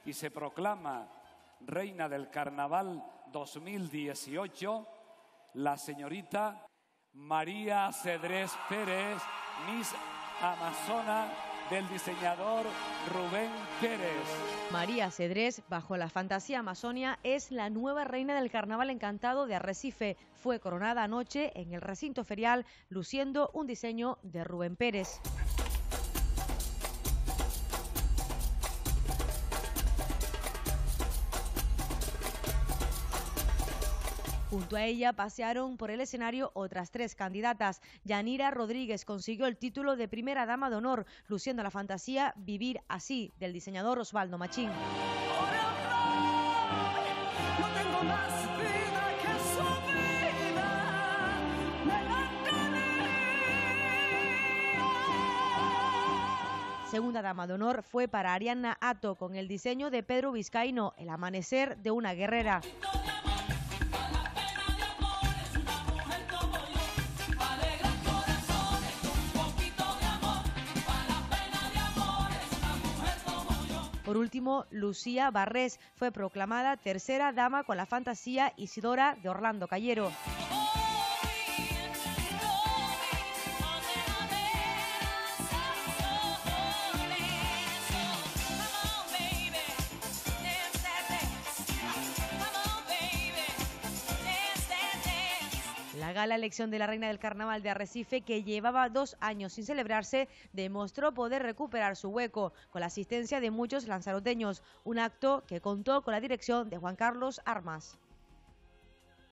y se proclama reina del Carnaval 2018, la señorita María Cedrés Pérez, Miss Amazona del diseñador Rubén Pérez. María Cedrés, bajo la fantasía Amazonia, es la nueva reina del Carnaval Encantado de Arrecife. Fue coronada anoche en el recinto ferial, luciendo un diseño de Rubén Pérez. Junto a ella pasearon por el escenario otras 3 candidatas. Yanira Rodríguez consiguió el título de primera dama de honor, luciendo la fantasía Vivir así, del diseñador Osvaldo Machín. Segunda dama de honor fue para Arianna Atto, con el diseño de Pedro Vizcaíno, El amanecer de una guerrera. Por último, Lucía Barrés fue proclamada tercera dama con la fantasía Isidora de Orlando Cayero. La gala elección de la reina del Carnaval de Arrecife, que llevaba 2 años sin celebrarse, demostró poder recuperar su hueco con la asistencia de muchos lanzaroteños, un acto que contó con la dirección de Juan Carlos Armas.